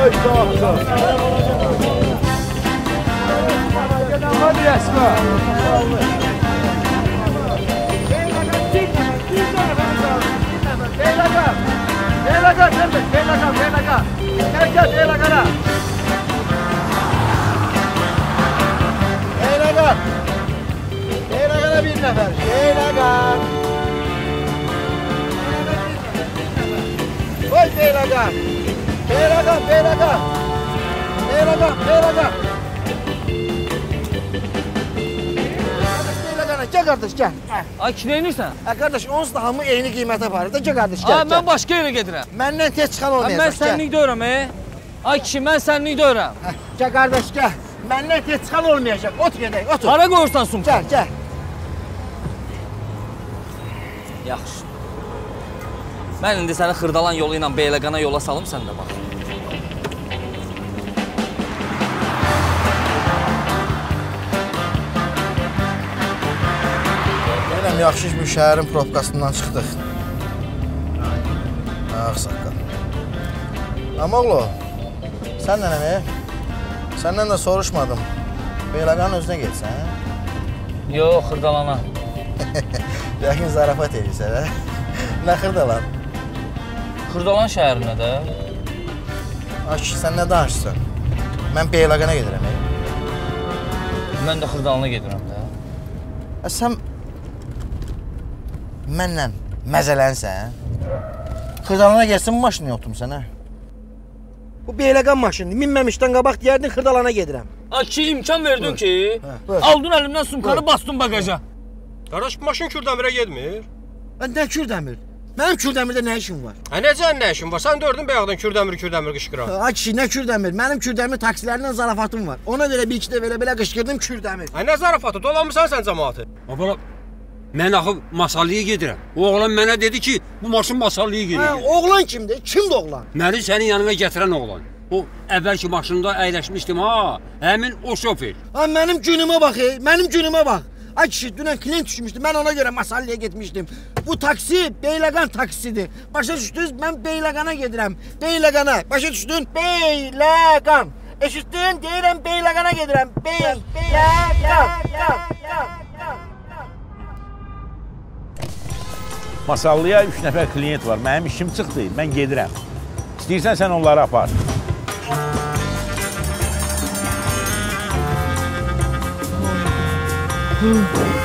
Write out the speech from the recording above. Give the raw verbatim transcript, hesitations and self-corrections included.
Ay sağ ol. Hadi Esma. Beylaga. Beylaga sen de. Beylaga, beylaga. Gel gel beylagana. Beylaga. Beylagana bir nefer. Beylaga. Oy beylaga. Beylaga, beylaga. Beylaga, beylaga. Gel kardeş gel. Ay kimə inirsən? Ə qardaş onsuz da hamı eyni qiymətə var. Gel kardeş gel. Ay mən başqa yerə gedirəm. Məndən tez çıxan olmayacaq. Mən sənlik deyirəm e. Ay kişi mən sənlik deyirəm. Gel kardeş gel. Məndən tez çıxan olmayacaq. Otur gedək, otur. Hara qoyursan sumka? Gel, gel. Yaxşı. Mən indi səni Xırdalan yolu ilə Beyləqana yola salım sən də bax. Yaxşı iş bu şəhərin probkasından çıxdıq. Ax saqqal. Amoğlu, sən nə nəmi? Səndən də soruşmadım. Beyləqanın özünə getsən, hə? Yox, Xırdalana. Yaxın zarafat edirsən, hə? Nə Xırdalan? Xırdalan şəhərinə də. Ay kişi, sən nə danışırsan? Mən Beyləqana gedirəm, hə? Mən də Xırdalana gedirəm də. Ə, sən... Mənlə məzələnsən, Xırdalana gəlsin bu maşını oturmuşsan, hə? Bu Beyləqan maşındır. Minməmişdən qabaq deyərdin Xırdalana gedirəm. Ay ki, imkan verdin ki, aldın əlimdən sumkanı bastın bagaja. Qardaş, bu maşın Kürdəmirə getmir. Nə Kürdəmir? Mənim Kürdəmirdə nə işim var? Hə, necə nə işin var? Sən dördün bayaqdan Kürdəmir, Kürdəmir qışqıran. Ay kişi, nə Kürdəmir? Mənim Kürdəmir taksilərindən zarafatım var. Ona görə bir iki də belə-belə qışqırdım Kürdəmir. Hə, nə zarafatı? Dolanmısan sən cəmaatı? Abala, mən axı Masallıya gedirəm. O oğlan mənə dedi ki, bu maşın Masallıya gedir. Hə, oğlan kimdir? Kimdir oğlan? Məni sənin yanına gətirən oğlan. O əvvəlki maşında əyləşmişdim ha, həmin o şofer. Ha, mənim günümə bax, ey, mənim günümə bax. Ay kişi, dünən klient düşmüşdü, mən ona görə Masallıya getmişdim. Bu taksi Beyləqan taksisidir. Başa düşdünüz, mən Beyləqana gedirəm. Beyləqana, başa düşdün? Beyləqan. Eşitdin? Deyirəm Beyləqana gedirəm. Beyləqan. Masallıya üç nəfər klient var. Mənim işim çıxdı, mən gedirəm. İstəyirsən sən onları apar. Hı.